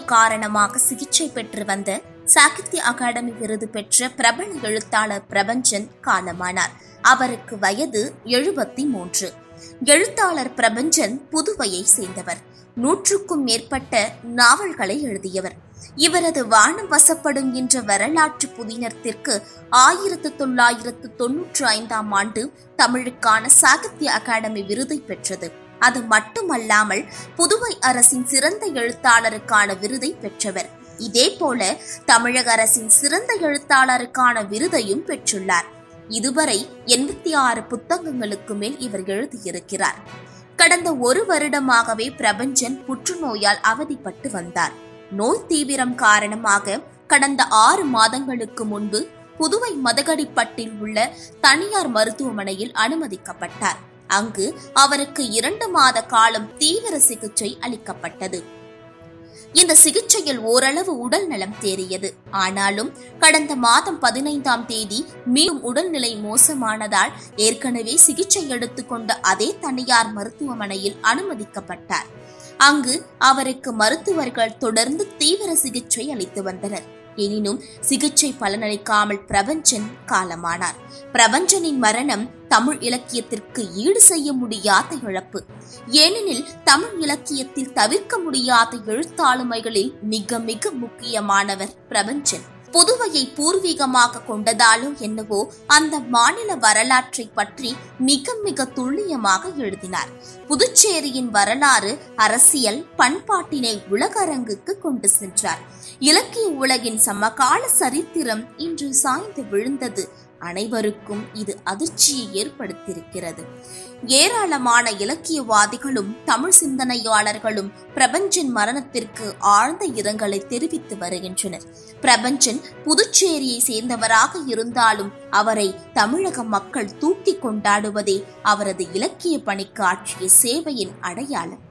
காரணமாக சிகிச்சை பெற்று வந்த சாகித்ய அகாடமி விருது பெற்ற பிரபல எழுத்தாளர் பிரபஞ்சன் காலமானார். அவருக்கு வயது 73. எழுத்தாளர் பிரபஞ்சன் புதுவையை சேர்ந்தவர். 100க்கும் மேற்பட்ட நாவல்களை எழுதியவர். இவரது வானம் வசப்படும் என்ற வரலாற்று புதினத்திற்கு 1995ஆம் ஆண்டு தமிழுக்கான சாகித்ய அகாடமி விருதை பெற்றது. அது மட்டுமல்லாமல் புதுவை அரசின் சிறந்த எழுத்தாளருக்கான விருதை பெற்றவர். இதேபோல தமிழக அரசின் சிறந்த எழுத்தாளருக்கான விருதையும் பெற்றுள்ளார். இதுவரை 86 புத்தகங்களுக்கு மேல் இவர் எழுதியிருக்கிறார். கடந்த 1 வருடமாகவே பிரபஞ்சன் புற்றுநோயால் அவதிப்பட்டு வந்தார். நோய் தீவிரம் காரணமாக கடந்த 6 மாதங்களுக்கு முன்பு புதுவை மதகடிப்பட்டில் உள்ள தனியார் மருத்துவமனையில் அனுமதிக்கப்பட்டார். அங்கு அவருக்கு 2 மாத காலம் தீவிர சிகிச்சை அளிக்கப்பட்டது. இந்த சிகிச்சையில் ஓரளவு உடல் நலம் தேறியது. ஆனாலும் கடந்த மாதம் 15ஆம் தேதி மீண்டும் உடல்நிலை மோசமானதால் ஏற்கனவே சிகிச்சை எடுத்துக்கொண்ட அதே தனியார் மருத்துவமனையில் அனுமதிக்கப்பட்டார். அங்கு அவருக்கு மருத்துவர்கள் தொடர்ந்து தீவிர சிகிச்சை அளித்து வந்தனர். எனினும் சிகிச்சை பலனளிக்காமல் பிரபஞ்சன் காலமானார். பிரபஞ்சனின் மரணம் தமிழ் இலக்கியத்திற்கு ஈடு செய்ய முடியாத இழப்பு. ஏனெனில் தமிழ் இலக்கியத்தில் தவிர்க்க முடியாத எழுத்தாளுமைகளில் மிக மிக முக்கியமானவர் பிரபஞ்சன். புதுவையை பூர்வீகமாக கொண்டதாலோ என்னவோ அந்த மாநில வரலாற்றை பற்றி மிக மிக துல்லியமாக எழுதினார். புதுச்சேரியின் வரலாறு, அரசியல், பண்பாட்டினை உலக அரங்குக்கு கொண்டு சென்றார். இலக்கிய உலகின் சமகால சரித்திரம் இன்று சாய்ந்து விழுந்தது. அனைவருக்கும் இது அதிர்ச்சியை ஏற்படுத்தியிருக்கிறது. ஏராளமான இலக்கியவாதிகளும் தமிழ் சிந்தனையாளர்களும் பிரபஞ்சன் மரணத்திற்கு ஆழ்ந்த இரங்கலை தெரிவித்து வருகின்றனர். பிரபஞ்சன் புதுச்சேரியை சேர்ந்தவராக இருந்தாலும் அவரை தமிழக மக்கள் தூக்கி கொண்டாடுவதே அவரது இலக்கிய பணிக்கு ஆற்றிய சேவையின் அடையாளம்.